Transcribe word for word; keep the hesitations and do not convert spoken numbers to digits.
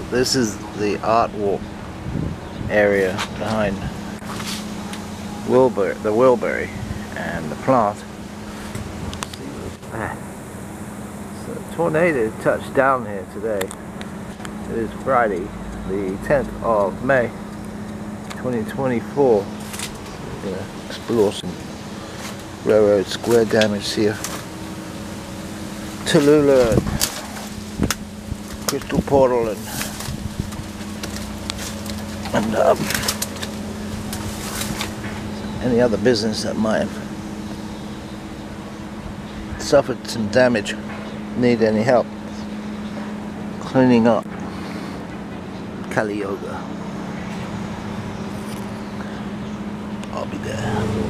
this is the art walk area behind Wilbur, the Wilbury and the plant. Let's see what's that. So a tornado touched down here today. It is Friday, the tenth of May, twenty twenty-four. We're gonna explore some railroad square damage here. Tallulah and Crystal Portal and and um, any other business that might have suffered some damage, need any help cleaning up. Kali Yoga. I'll be there.